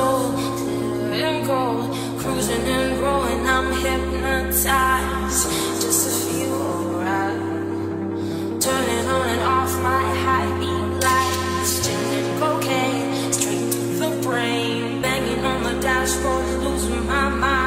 soul, clear and cold, cruising and growing, I'm hypnotized just to feel alright. Turning on and off my high beam lights, gin and cocaine, straight to the brain, banging on the dashboard, losing my mind.